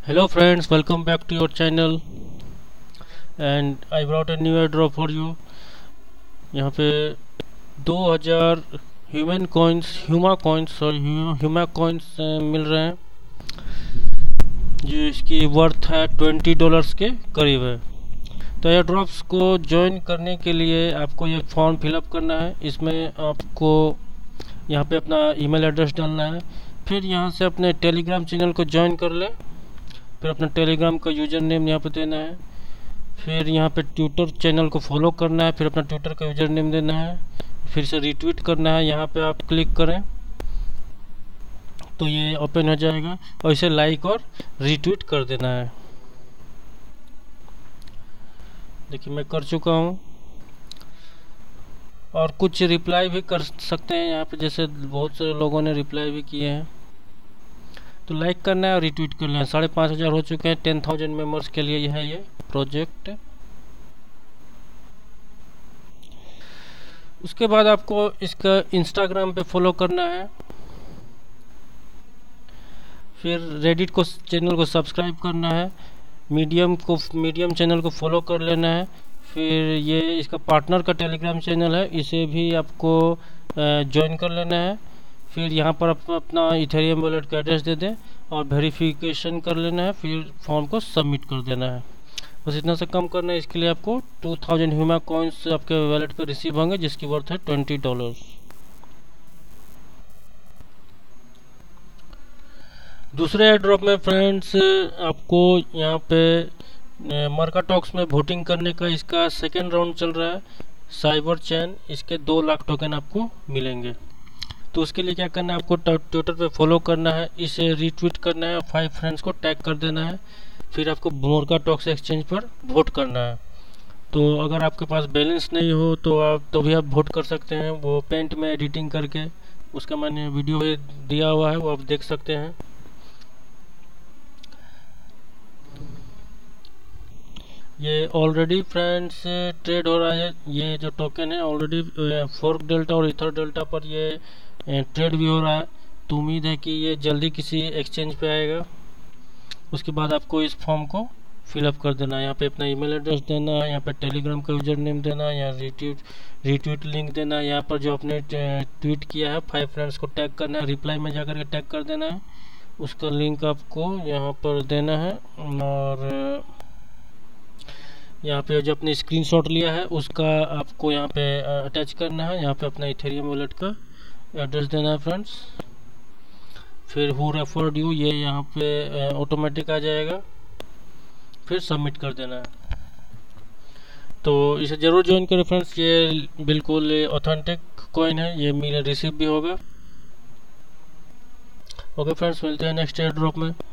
Hello friends, welcome back to your channel and I brought a new airdrop for you। यहाँ पे 2000 Huma coins मिल रहे हैं जो इसकी वर्थ है $20 के करीब है। तो एयरड्रॉप्स को ज्वाइन करने के लिए आपको ये फॉर्म फिलअप करना है। इसमें आपको यहाँ पे अपना ईमेल एड्रेस डालना है, फिर यहाँ से अपने टेलीग्राम चैनल को ज्वाइन कर लें, फिर अपना टेलीग्राम का यूज़र नेम यहाँ पे देना है, फिर यहाँ पे ट्विटर चैनल को फॉलो करना है, फिर अपना ट्विटर का यूज़र नेम देना है, फिर से रीट्वीट करना है। यहाँ पे आप क्लिक करें तो ये ओपन हो जाएगा और इसे लाइक और रीट्वीट कर देना है। देखिए मैं कर चुका हूँ और कुछ रिप्लाई भी कर सकते हैं यहाँ पे, जैसे बहुत सारे लोगों ने रिप्लाई भी किए हैं। तो लाइक करना है और रिट्वीट करना है। 5,500 हो चुके हैं 10,000 मेंबर्स के लिए। यह है ये प्रोजेक्ट। उसके बाद आपको इसका इंस्टाग्राम पे फॉलो करना है, फिर रेडिट को चैनल को सब्सक्राइब करना है, मीडियम चैनल को फॉलो कर लेना है, फिर ये इसका पार्टनर का टेलीग्राम चैनल है, इसे भी आपको ज्वाइन कर लेना है। फिर यहाँ पर आप अपना इथेरियम वॉलेट का एड्रेस दे दें और वेरिफिकेशन कर लेना है, फिर फॉर्म को सबमिट कर देना है। बस इतना से कम करना है। इसके लिए आपको 2000 ह्यूमा कॉइन्स आपके वॉलेट पर रिसीव होंगे जिसकी वर्थ है $20। दूसरे एयरड्रॉप में फ्रेंड्स आपको यहाँ पे मार्केटॉक्स में वोटिंग करने का इसका सेकेंड राउंड चल रहा है। साइबर चैन इसके 2 लाख टोकन आपको मिलेंगे। तो उसके लिए क्या करना है, आपको ट्विटर पे फॉलो करना है, इसे रीट्वीट करना है, 5 फ्रेंड्स को टैग कर देना है, फिर आपको मार्केटॉक्स एक्सचेंज पर वोट करना है। तो अगर आपके पास बैलेंस नहीं हो तो भी आप वोट कर सकते हैं। वो पेंट में एडिटिंग करके उसका मैंने वीडियो दिया हुआ है, वो आप देख सकते हैं। ये ऑलरेडी फ्रेंड्स ट्रेड हो रहा है। ये जो टोकन है ऑलरेडी फोर्क डेल्टा और इथर डेल्टा पर ये ट्रेड भी हो रहा है। तो उम्मीद है कि ये जल्दी किसी एक्सचेंज पे आएगा। उसके बाद आपको इस फॉर्म को फिलअप कर देना है। यहाँ पे अपना ईमेल एड्रेस देना है, यहाँ पे टेलीग्राम का यूजर नेम देना है, यहाँ रीट्वीट लिंक देना है, यहाँ पर जो आपने ट्वीट किया है 5 फ्रेंड्स को टैग करना है, रिप्लाई में जाकर के टैग कर देना है। उसका लिंक आपको यहाँ पर देना है और यहाँ पे जो आपने स्क्रीनशॉट लिया है उसका आपको यहाँ पे अटैच करना है। यहाँ पे अपना इथेरियम वॉलेट का एड्रेस देना है फ्रेंड्स। फिर हु रेफर्ड यू ये यहाँ पे ऑटोमेटिक आ जाएगा, फिर सबमिट कर देना है। तो इसे जरूर ज्वाइन करें फ्रेंड्स, ये बिल्कुल ऑथेंटिक कॉइन है, ये मेरा रिसीव भी होगा। ओके फ्रेंड्स, मिलते हैं नेक्स्ट एयर ड्रॉप में।